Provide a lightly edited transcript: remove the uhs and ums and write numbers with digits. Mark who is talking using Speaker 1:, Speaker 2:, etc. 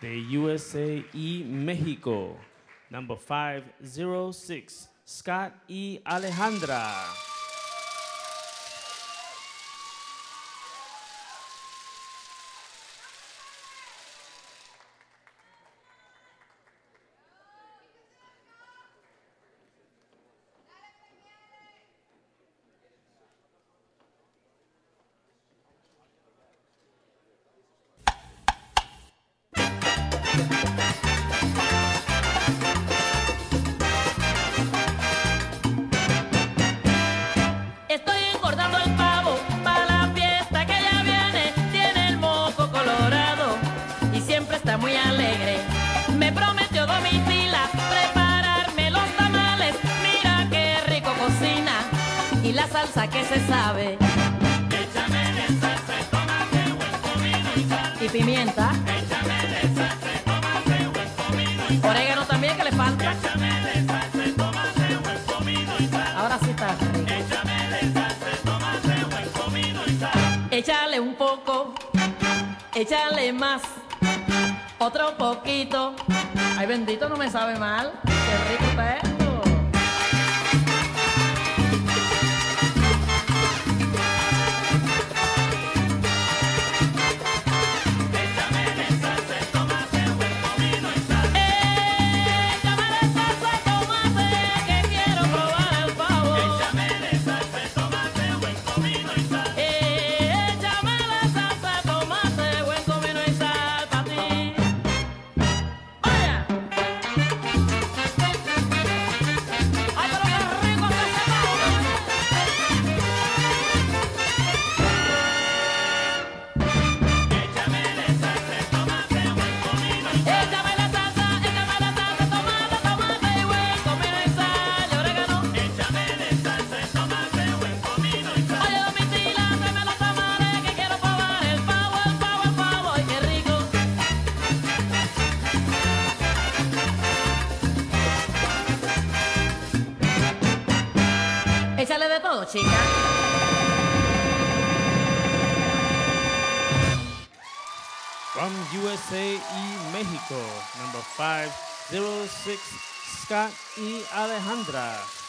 Speaker 1: de USA y México. Number 506, Scott y Alejandra.
Speaker 2: Estoy engordando el pavo para la fiesta que ya viene. Tiene el moco colorado y siempre está muy alegre. Me prometió Domitila prepararme los tamales. Mira qué rico cocina y la salsa que se sabe.
Speaker 3: Échame salsa de tomate, buen comino y sal.
Speaker 2: Y pimienta.
Speaker 3: Échame salsa de tomate, buen comino y sal.
Speaker 2: Orégano también que le falta.
Speaker 3: Échame salsa de tomate, buen comino y sal.
Speaker 2: Ahora sí está rico.
Speaker 3: Échame salsa de tomate, buen comino y sal.
Speaker 2: Échale un poco, échale más, otro poquito. Ay, bendito, no me sabe mal. Qué rico está esto.
Speaker 3: Échame salsa de tomate, buen comino y sal.
Speaker 2: Échame salsa de tomate que quiero probar el pavo.
Speaker 3: Échame salsa de tomate, buen comino y sal.
Speaker 2: Échame la salsa de tomate, buen comino y sal para ti. ¡Oye! ¡Ay, pero qué rico está ese pavo!
Speaker 3: Échame salsa de tomate, buen comino y sal.
Speaker 2: Échame la salsa de tomate y buen comino y sal y orégano.
Speaker 3: Échame salsa de tomate, buen comino y sal.
Speaker 2: Oye, Domitila, tráeme los tamales que quiero probar el pavo, ay, qué rico. Échale de todo, chica.
Speaker 1: From USA y México, number 506, Scott y Alejandra.